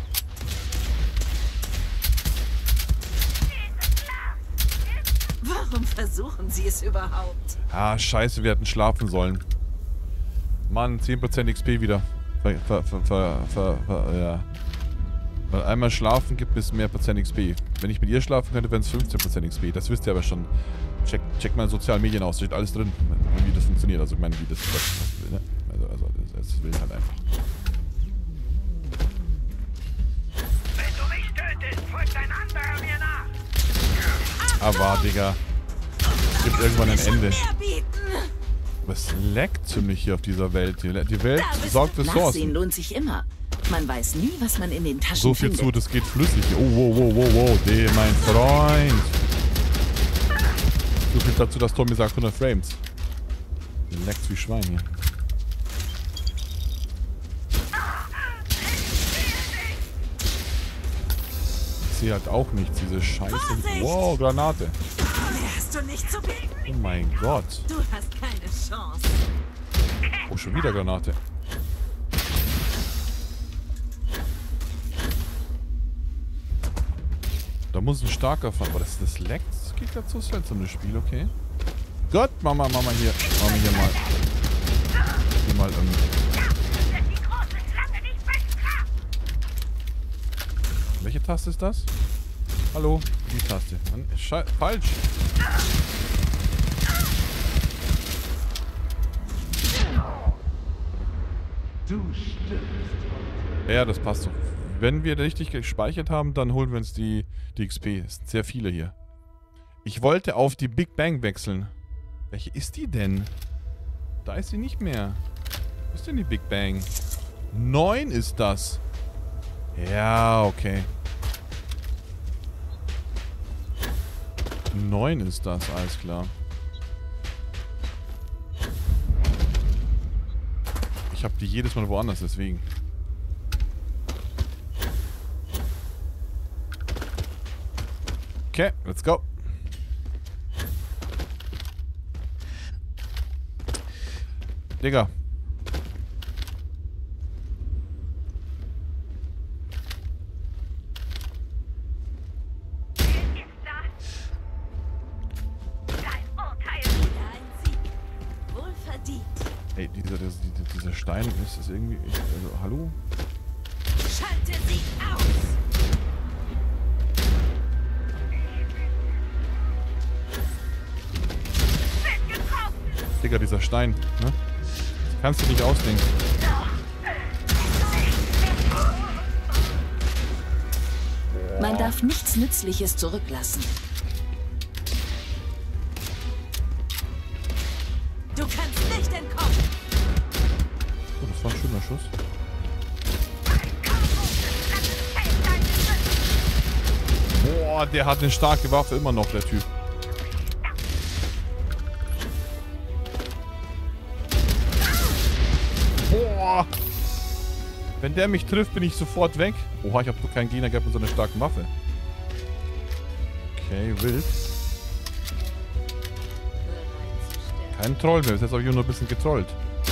S3: Warum versuchen Sie es überhaupt?
S1: Ah, scheiße, wir hätten schlafen sollen. Mann, zehn Prozent X P wieder. Ver, ver, ver, ver, ver, ver, ja. Weil einmal schlafen gibt es mehr Prozent X P. Wenn ich mit ihr schlafen könnte, wären es fünfzehn Prozent X P. Das wisst ihr aber schon. Check, check mal in sozialen Medien aus. Da steht alles drin, wie das funktioniert. Also ich meine, wie das... das ne? Also, also das, das will halt einfach.
S10: Wenn du mich tötest, folgt ein anderer mir nach.
S1: Aber, Digga. Es gibt irgendwann ein Ende. Aber es leckt ziemlich hier auf dieser Welt. Die Welt sorgt für Ressourcen.
S3: Nachsehen lohnt sich immer. Man weiß nie, was man in den Taschen
S1: So viel
S3: findet.
S1: zu, das geht flüssig. Oh, wow, wow, wow, wow. Nee, mein Freund. So viel dazu, dass Tommy sagt hundert Frames. Leckt's wie Schwein hier. Ich sehe halt auch nichts, diese Scheiße. Wow, Granate.
S3: Wärst du nicht zu bieten?
S1: Oh mein Gott.
S3: Du hast keine Chance.
S1: Oh, schon wieder Granate. Da muss ein starker fahren. Aber das, das leckt. Das geht gerade so seltsam, das Spiel, okay. Gott, Mama, Mama, hier. Mama, hier mal. Hier mal, ähm. Welche Taste ist das? Hallo? Die Taste. Mann, Schei falsch.
S2: Du stirbst.
S1: Ja, das passt so. Wenn wir richtig gespeichert haben, dann holen wir uns die, die X P. Es sind sehr viele hier. Ich wollte auf die Big Bang wechseln. Welche ist die denn? Da ist sie nicht mehr. Wo ist denn die Big Bang? Neun ist das. Ja, okay. Neun ist das, alles klar. Ich habe die jedes Mal woanders, deswegen. Okay, let's go. Digga. Ey, dieser, dieser, dieser Stein ist das irgendwie. Ich, also, hallo?
S3: Schalte sie aus!
S1: Digga, dieser Stein, ne? Das kannst du nicht ausdenken.
S3: Man darf nichts Nützliches zurücklassen. Du kannst nicht entkommen!
S1: Oh, das war ein schöner Schuss. Boah, der hat eine starke Waffe immer noch, der Typ. Boah! Wenn der mich trifft, bin ich sofort weg. Oha, ich habe doch keinen Gegner gehabt mit so einer starken Waffe. Okay, wild. Kein Troll mehr, bis jetzt habe ich nur ein bisschen getrollt.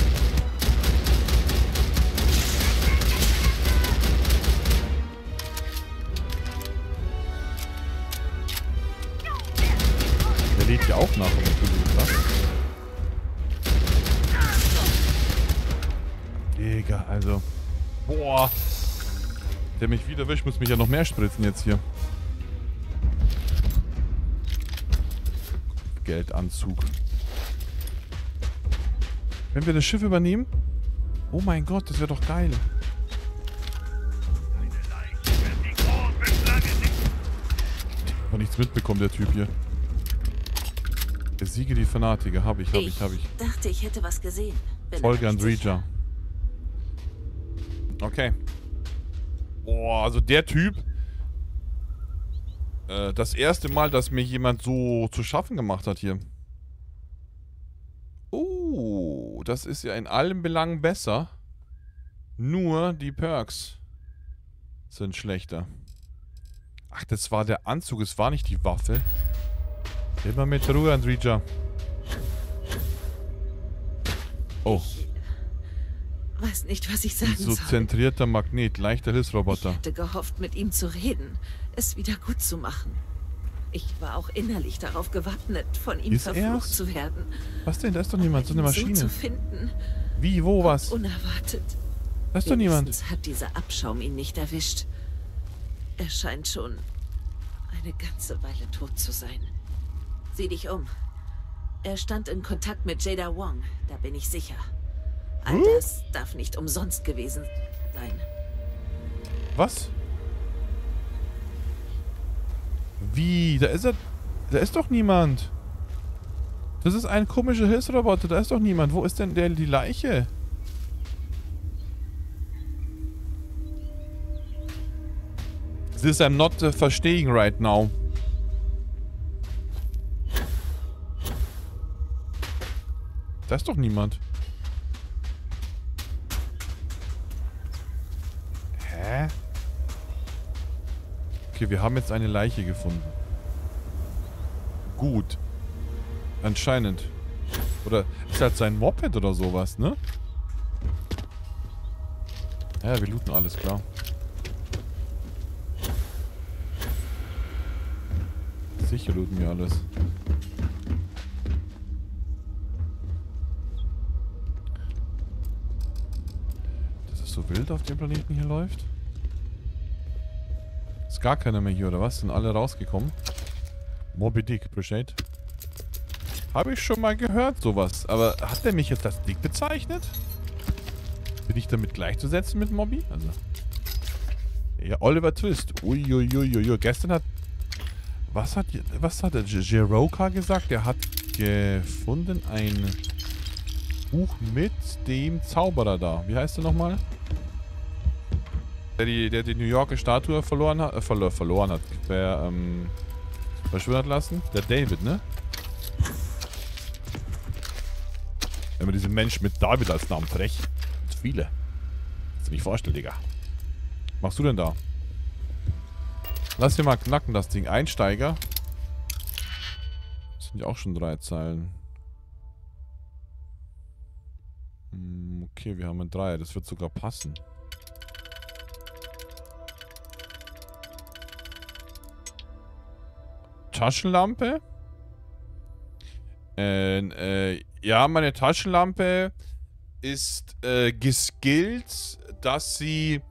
S1: Der lädt ja auch nach, um natürlich, Digga, also. Boah. Der mich wieder erwischt, muss mich ja noch mehr spritzen jetzt hier. Geldanzug. Wenn wir das Schiff übernehmen? Oh mein Gott, das wäre doch geil. Hat nichts mitbekommen, der Typ hier. Besiege die Fanatiker. Hab ich, hab ich, hab ich.
S3: Ich dachte, ich hätte was gesehen. Bin
S1: Folge
S3: aber
S1: an
S3: nicht
S1: Reacher. Okay. Boah, also der Typ. Äh, das erste Mal, dass mir jemand so zu schaffen gemacht hat hier. Oh, das ist ja in allen Belangen besser. Nur die Perks sind schlechter. Ach, das war der Anzug, es war nicht die Waffe. Immer mit Ruhe, Andrija. Oh.
S3: Ich weiß nicht, was ich sagen
S1: So
S3: soll.
S1: zentrierter Magnet, leichter Hilfsroboter.
S3: Ich hatte gehofft, mit ihm zu reden, es wieder gut zu machen. Ich war auch innerlich darauf gewappnet, von ihm
S1: Ist
S3: verflucht
S1: er's?
S3: zu werden.
S1: Was denn? Da ist doch niemand, so eine
S3: Ihn
S1: Maschine.
S3: So zu finden,
S1: Wie, wo, was?
S3: unerwartet.
S1: Da ist doch niemand.
S3: Wenigstens hat dieser Abschaum ihn nicht erwischt. Er scheint schon eine ganze Weile tot zu sein. Sieh dich um. Er stand in Kontakt mit Jada Wong, da bin ich sicher. All
S1: Hm?
S3: das darf nicht umsonst gewesen sein.
S1: Was? Wie? Da ist er. Da ist doch niemand. Das ist ein komischer Hilfsroboter. Da ist doch niemand. Wo ist denn der, die Leiche? This I'm not uh, verstehing right now. Da ist doch niemand. Hä? Okay, wir haben jetzt eine Leiche gefunden. Gut. Anscheinend. Oder ist halt sein Moped oder sowas, ne? Ja, wir looten alles, klar. Sicher looten wir alles. Das ist so wild auf dem Planeten hier läuft. Ist gar keiner mehr hier, oder was? Sind alle rausgekommen? Moby Dick, appreciate. Habe ich schon mal gehört, sowas. Aber hat der mich jetzt als Dick bezeichnet? Bin ich damit gleichzusetzen mit Moby? Also. Ja, Oliver Twist. Uiuiuiui. Gestern hat... Was hat... Was hat der Jeroka gesagt? Der hat gefunden ein Buch mit dem Zauberer da. Wie heißt der nochmal? Der die, der die New Yorker Statue verloren hat. Äh, verlo verloren hat. Wer, ähm... verschwinden hat lassen? Der David, ne? Wenn man diesen Mensch mit David als Namen frech. Zu viele. Kannst du nicht vorstellen, Digga. Was machst du denn da? Lass dir mal knacken, das Ding. Einsteiger. Das sind ja auch schon drei Zeilen. Hm, okay, wir haben ein Dreier. Das wird sogar passen. Taschenlampe? Äh, äh, ja, meine Taschenlampe ist äh, geskillt, dass sie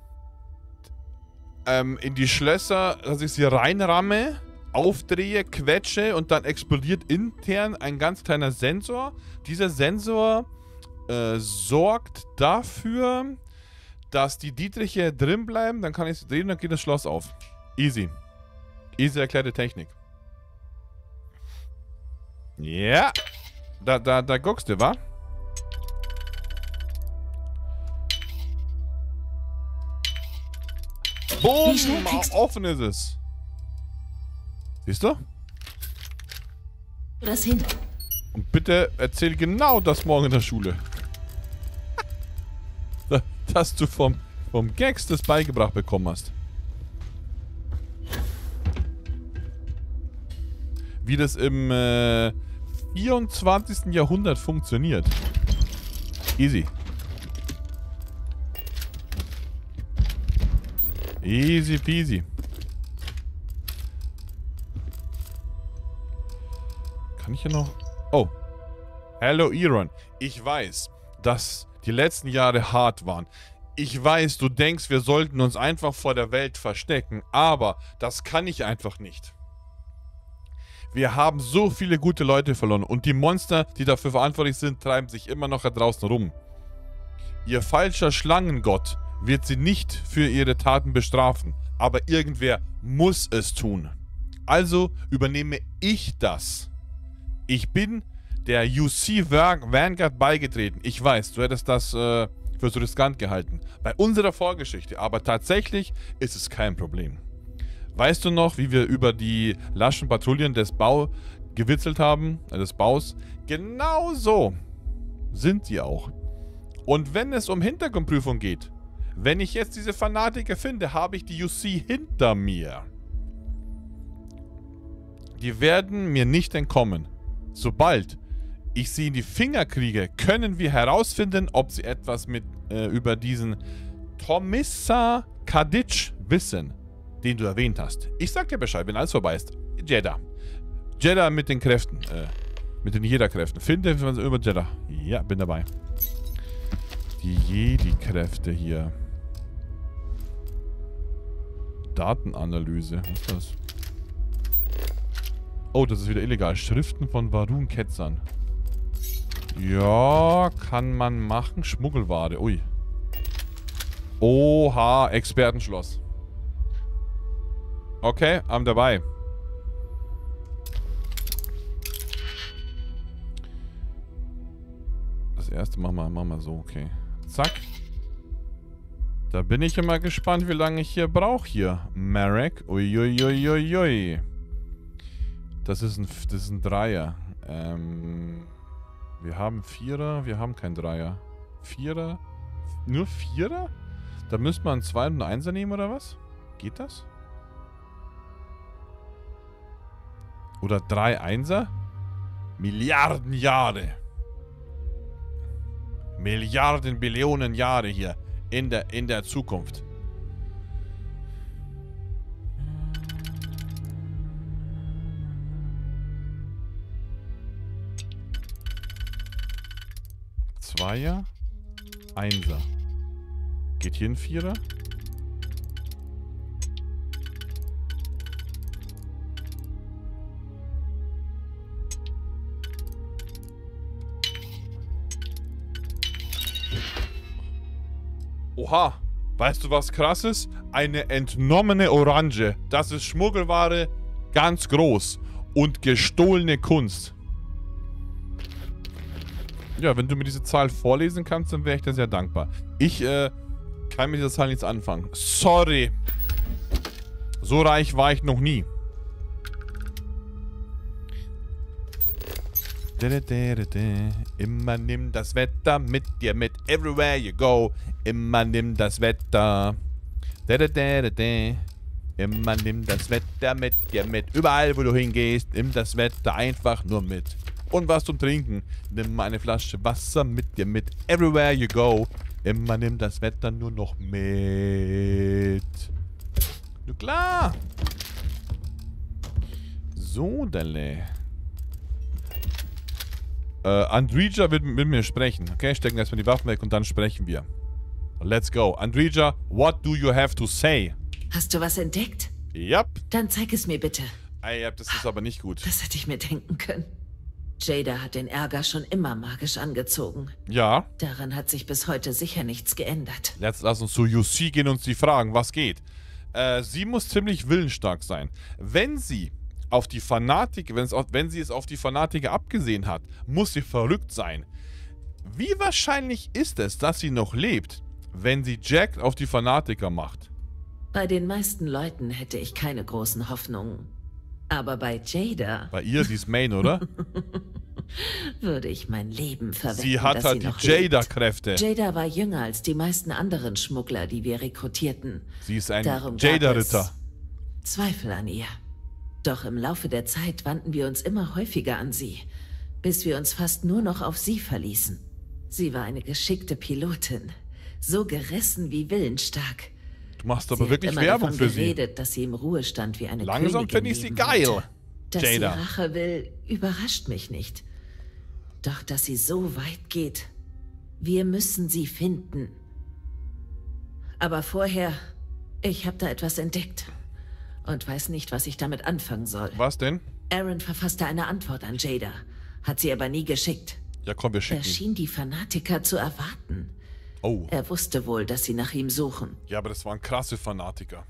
S1: ähm, in die Schlösser, dass ich sie reinramme, aufdrehe, quetsche und dann explodiert intern ein ganz kleiner Sensor. Dieser Sensor äh, sorgt dafür, dass die Dietriche drin bleiben, dann kann ich sie drehen und dann geht das Schloss auf. Easy. Easy erklärte Technik. Ja. Yeah. Da, da, da guckst du, wa? Boom! Offen ist es. Siehst du?
S3: Das hin.
S1: Und bitte erzähl genau das morgen in der Schule. Dass du vom, vom Gags das beigebracht bekommen hast. Wie das im äh, vierundzwanzigsten Jahrhundert funktioniert. Easy. Easy peasy. Kann ich hier noch... Oh. Hello, Iron. Ich weiß, dass die letzten Jahre hart waren. Ich weiß, du denkst, wir sollten uns einfach vor der Welt verstecken. Aber das kann ich einfach nicht. Wir haben so viele gute Leute verloren. Und die Monster, die dafür verantwortlich sind, treiben sich immer noch da draußen rum. Ihr falscher Schlangengott wird sie nicht für ihre Taten bestrafen. Aber irgendwer muss es tun. Also übernehme ich das. Ich bin der U C Vanguard beigetreten. Ich weiß, du hättest das äh, für so riskant gehalten. Bei unserer Vorgeschichte. Aber tatsächlich ist es kein Problem. Weißt du noch, wie wir über die laschen Patrouillen des Bau gewitzelt haben? Äh, des Baus? Genau so sind sie auch. Und wenn es um Hintergrundprüfung geht, wenn ich jetzt diese Fanatiker finde, habe ich die U C hinter mir. Die werden mir nicht entkommen. Sobald ich sie in die Finger kriege, können wir herausfinden, ob sie etwas mit äh, über diesen Tomissa Kadic wissen, den du erwähnt hast. Ich sag dir Bescheid, wenn alles vorbei ist. Jeddah. Jeddah mit den Kräften. Äh, mit den Jedi-Kräften. Finde was über Jeddah. Ja, bin dabei. Die Jedi-Kräfte hier. Datenanalyse. Was ist das? Oh, das ist wieder illegal. Schriften von Varun-Ketzern. Ja, kann man machen. Schmuggelware. Ui. Oha, Expertenschloss. Okay, I'm dabei. Das erste machen wir, machen wir so, okay. Zack. Da bin ich immer gespannt, wie lange ich hier brauche hier. Marek. Uiuiuiui. Das ist ein, das ist ein Dreier. Ähm, wir haben Vierer, wir haben kein Dreier. Vierer? Nur Vierer? Da müsste man einen Zwei- und einen Einser nehmen, oder was? Geht das? Oder drei Einser? Milliarden Jahre. Milliarden, Billionen Jahre hier. In der, in der Zukunft. Zweier, Einser. Geht hier ein Vierer? Oha, weißt du was krasses? Eine entnommene Orange. Das ist Schmuggelware, ganz groß. Und gestohlene Kunst. Ja, wenn du mir diese Zahl vorlesen kannst, dann wäre ich dir sehr dankbar. Ich, äh, kann mit dieser Zahl nichts anfangen. Sorry. So reich war ich noch nie. Immer nimm das Wetter mit dir mit. Everywhere you go. Immer nimm das Wetter. Immer nimm das Wetter mit dir mit. Überall, wo du hingehst, nimm das Wetter einfach nur mit. Und was zum Trinken. Nimm eine Flasche Wasser mit dir mit. Everywhere you go. Immer nimm das Wetter nur noch mit. Na klar. So, Dalle. Äh, Andrija wird mit mir sprechen. Okay, stecken erstmal die Waffen weg und dann sprechen wir. Let's go. Andrija, what do you have to say?
S3: Hast du was entdeckt?
S1: Yep.
S3: Dann zeig es mir bitte.
S1: Ey, das ist aber nicht gut.
S3: Das hätte ich mir denken können. Jada hat den Ärger schon immer magisch angezogen.
S1: Ja.
S3: Daran hat sich bis heute sicher nichts geändert.
S1: Jetzt lass uns zu U C gehen und sie fragen, was geht. Äh, sie muss ziemlich willensstark sein. Wenn sie auf die Fanatiker, wenn, es auf, wenn sie es auf die Fanatiker abgesehen hat, muss sie verrückt sein. Wie wahrscheinlich ist es, dass sie noch lebt, wenn sie Jack auf die Fanatiker macht?
S3: Bei den meisten Leuten hätte ich keine großen Hoffnungen. Aber bei Jada...
S1: Bei ihr, sie ist Main, oder?
S3: würde ich mein Leben verwetten,
S1: Sie hat
S3: dass
S1: halt
S3: sie noch
S1: die Jada-Kräfte.
S3: Jada war jünger als die meisten anderen Schmuggler, die wir rekrutierten.
S1: Sie ist ein
S3: Darum gab
S1: Jada-Ritter.
S3: es Zweifel an ihr. Doch im Laufe der Zeit wandten wir uns immer häufiger an sie, bis wir uns fast nur noch auf sie verließen. Sie war eine geschickte Pilotin, so gerissen wie willensstark.
S1: Du machst aber
S3: sie
S1: wirklich
S3: hat immer
S1: Werbung
S3: davon
S1: für
S3: geredet,
S1: sie.
S3: dass sie im Ruhestand wie eine
S1: Langsam
S3: Königin
S1: finde ich sie
S3: leben
S1: geil,
S3: wollte. Dass
S1: Jada.
S3: sie Rache will, überrascht mich nicht. Doch dass sie so weit geht, wir müssen sie finden. Aber vorher, ich habe da etwas entdeckt. Und weiß nicht, was ich damit anfangen soll.
S1: Was denn?
S3: Aaron verfasste eine Antwort an Jada, hat sie aber nie geschickt.
S1: Ja, komm, wir schicken.
S3: Er schien die Fanatiker zu erwarten.
S1: Oh.
S3: Er wusste wohl, dass sie nach ihm suchen.
S1: Ja, aber das waren krasse Fanatiker.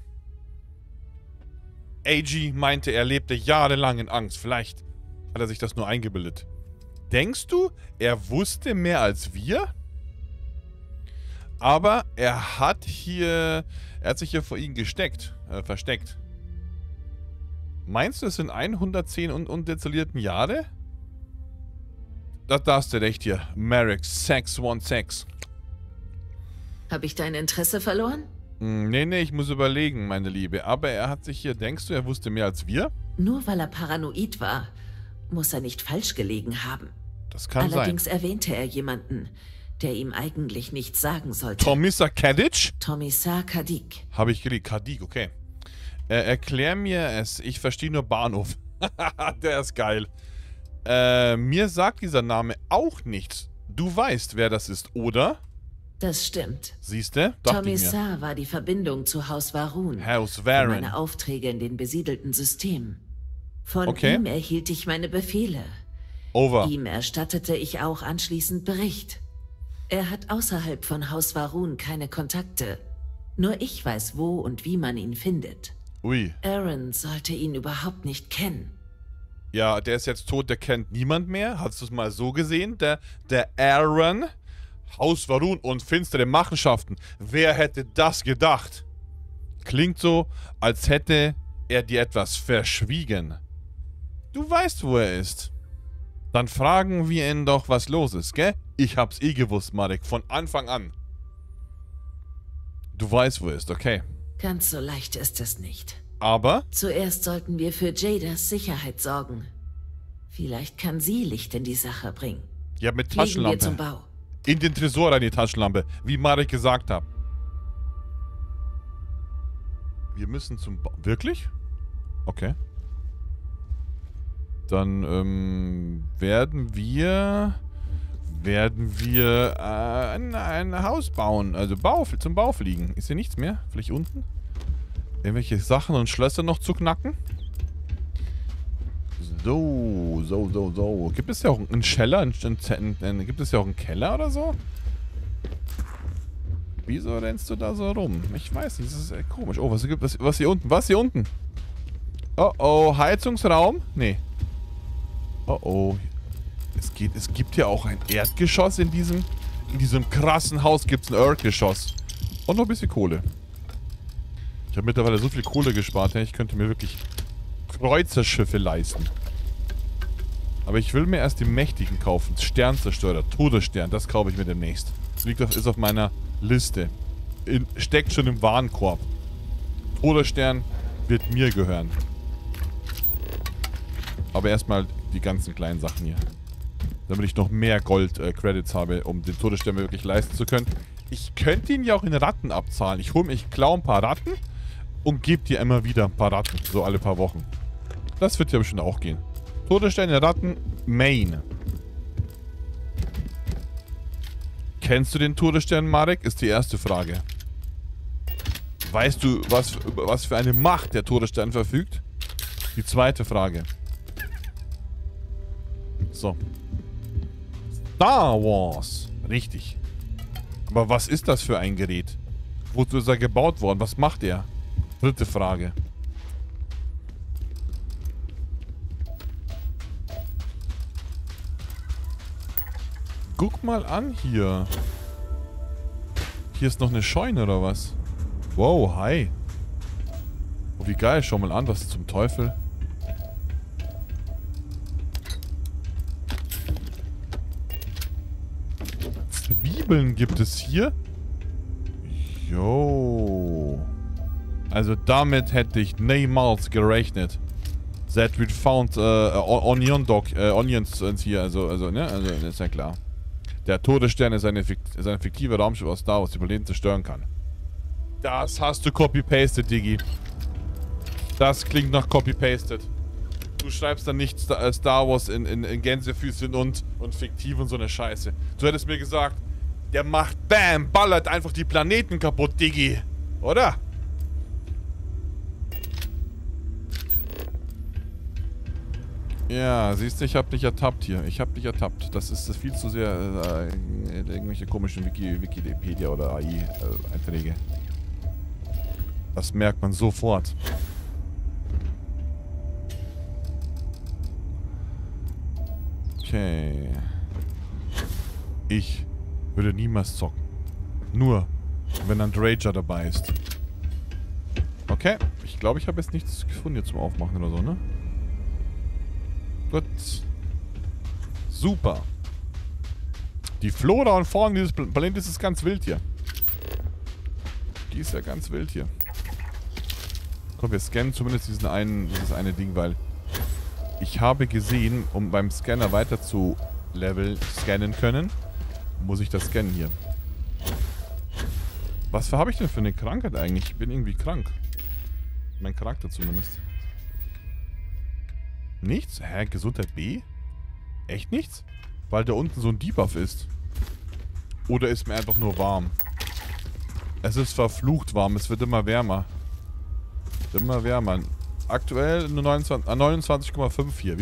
S1: A G meinte, er lebte jahrelang in Angst. Vielleicht hat er sich das nur eingebildet. Denkst du, er wusste mehr als wir? Aber er hat hier... Er hat sich hier vor ihnen gesteckt, äh, versteckt. Meinst du, es sind hundertzehn und undezillierten Jahre? Da, da hast du recht hier. Marek, sechs eins sechs.
S3: Habe ich dein Interesse verloren?
S1: Hm, nee, nee, ich muss überlegen, meine Liebe. Aber er hat sich hier, denkst du, er wusste mehr als wir?
S3: Nur weil er paranoid war, muss er nicht falsch gelegen haben.
S1: Das kann
S3: Allerdings
S1: sein.
S3: erwähnte er jemanden, der ihm eigentlich nichts sagen sollte.
S1: Tomisa Kadic?
S3: Tomisa Kadik.
S1: Habe ich geliebt. Kadik, okay. Äh, erklär mir es. Ich verstehe nur Bahnhof. Der ist geil. Äh, mir sagt dieser Name auch nichts. Du weißt, wer das ist, oder?
S3: Das stimmt.
S1: Siehste?
S3: Tomisa war die Verbindung zu Haus Varun.
S1: Haus Varun.
S3: Für meine Aufträge in den besiedelten Systemen. Von
S1: Okay.
S3: ihm erhielt ich meine Befehle.
S1: Over.
S3: Ihm erstattete ich auch anschließend Bericht. Er hat außerhalb von Haus Varun keine Kontakte. Nur ich weiß, wo und wie man ihn findet.
S1: Ui.
S3: Aaron sollte ihn überhaupt nicht kennen.
S1: Ja, der ist jetzt tot, der kennt niemand mehr. Hast du es mal so gesehen? Der, der Aaron Haus Va'ruun und finstere Machenschaften. Wer hätte das gedacht? Klingt so, als hätte er dir etwas verschwiegen. Du weißt, wo er ist. Dann fragen wir ihn doch, was los ist, gell? Ich hab's eh gewusst, Marek, von Anfang an. Du weißt, wo er ist, okay.
S3: Ganz so leicht ist es nicht.
S1: Aber?
S3: Zuerst sollten wir für Jadas Sicherheit sorgen. Vielleicht kann sie Licht in die Sache bringen.
S1: Ja, mit
S3: Fliegen
S1: Taschenlampe.
S3: wir zum Bau.
S1: In den Tresor rein, die Taschenlampe. Wie Marek gesagt hat. Wir müssen zum Bau. Wirklich? Okay. Dann, ähm, werden wir... Werden wir äh, ein, ein Haus bauen. Also Bau, zum Bau fliegen. Ist hier nichts mehr? Vielleicht unten? Irgendwelche Sachen und Schlösser noch zu knacken? So, so, so, so. Gibt es ja auch einen Keller? Einen, einen, einen, gibt es ja auch einen Keller oder so? Wieso rennst du da so rum? Ich weiß nicht, das ist äh, komisch. Oh, was gibt was, was hier unten? Was hier unten? Oh, oh, Heizungsraum? Nee. Oh, oh. Es geht, es gibt ja auch ein Erdgeschoss in diesem, in diesem krassen Haus gibt es ein Erdgeschoss. Und noch ein bisschen Kohle. Ich habe mittlerweile so viel Kohle gespart, ich könnte mir wirklich Kreuzerschiffe leisten. Aber ich will mir erst die mächtigen kaufen. Sternzerstörer, Todesstern, das kaufe ich mir demnächst. Liegt auf, ist auf meiner Liste. In, steckt schon im Warenkorb. Todesstern wird mir gehören. Aber erstmal die ganzen kleinen Sachen hier. Damit ich noch mehr Gold-Credits äh, habe, um den Todesstern wirklich leisten zu können. Ich könnte ihn ja auch in Ratten abzahlen. Ich hole mir, ich klaue ein paar Ratten und gebe dir immer wieder ein paar Ratten. So alle paar Wochen. Das wird ja bestimmt auch gehen. Todessterne, Ratten, Main. Kennst du den Todesstern, Marek? Ist die erste Frage. Weißt du, was, was für eine Macht der Todesstern verfügt? Die zweite Frage. So. Star Wars. Richtig. Aber was ist das für ein Gerät? Wozu ist er gebaut worden? Was macht er? Dritte Frage. Guck mal an hier. Hier ist noch eine Scheune oder was? Wow, hi. Oh, wie geil. Schau mal an, was zum Teufel. Zwiebeln gibt es hier. Jo. Also damit hätte ich niemals gerechnet. That we found uh, onion dog, uh, onions hier, also, also, ne, also, ist ja klar. Der Todesstern ist eine, ist ein fiktiver Raumschiff aus Star Wars, die Planeten zerstören kann. Das hast du copy-pasted, Diggi. Das klingt nach copy-pasted. Du schreibst dann nicht Star Wars in, in, in Gänsefüßchen und, und fiktiv und so eine Scheiße. Du hättest mir gesagt, der macht Bam, ballert einfach die Planeten kaputt, Diggi. Oder? Ja, siehst du, ich hab dich ertappt hier. Ich hab dich ertappt. Das ist viel zu sehr äh, irgendwelche komischen Wiki, Wikipedia oder A I-Einträge. Äh, das merkt man sofort. Okay. Ich würde niemals zocken. Nur, wenn ein Drager dabei ist. Okay. Ich glaube, ich habe jetzt nichts gefunden hier zum Aufmachen oder so, ne? Gut. Super. Die Flora und Fauna dieses Planeten ist ganz wild hier. Die ist ja ganz wild hier. Komm, wir scannen zumindest diesen einen, dieses eine Ding, weil ich habe gesehen, um beim Scanner weiter zu Level scannen können, muss ich das scannen hier. Was habe ich denn für eine Krankheit eigentlich? Ich bin irgendwie krank. Mein Charakter zumindest. Nichts? Hä? Gesundheit B? Echt nichts? Weil da unten so ein Debuff ist. Oder ist mir einfach nur warm? Es ist verflucht warm. Es wird immer wärmer. Immer wärmer. Aktuell nur neunundzwanzig Komma fünf hier.